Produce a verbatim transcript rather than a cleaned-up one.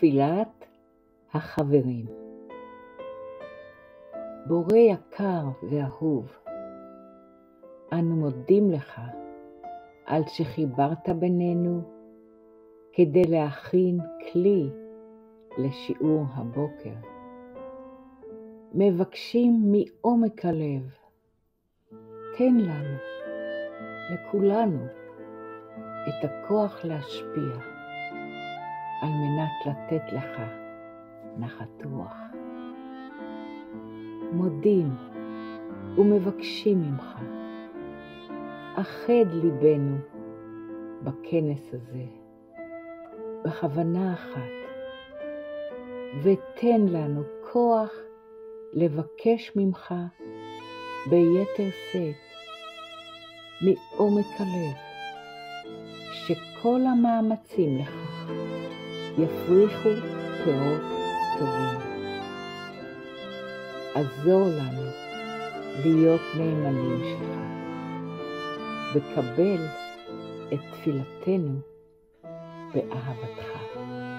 תפילת החברים. בורא יקר ואהוב, אנו מודים לך על שחיברת בינינו כדי להכין כלי לשיעור הבוקר. מבקשים מעומק הלב, תן לנו, לכולנו, את הכוח להשפיע, על מנת לתת לך נחת רוח. מודים ומבקשים ממך, אחד ליבנו בכנס הזה, בכוונה אחת, ותן לנו כוח לבקש ממך ביתר שאת, מעומק הלב, שכל המאמצים לכך יפריחו פירות טובים. עזור לנו להיות נאמנים שלך, וקבל את תפילתנו באהבתך.